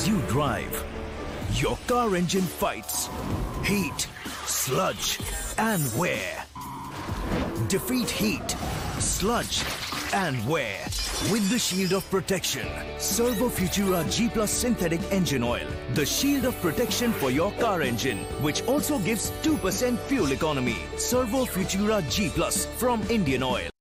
you drive, your car engine fights heat, sludge, and wear. Defeat heat, sludge, and wear with the shield of protection. Servo Futura G Plus Synthetic Engine Oil, the shield of protection for your car engine, which also gives 2% fuel economy. Servo Futura G Plus from Indian Oil.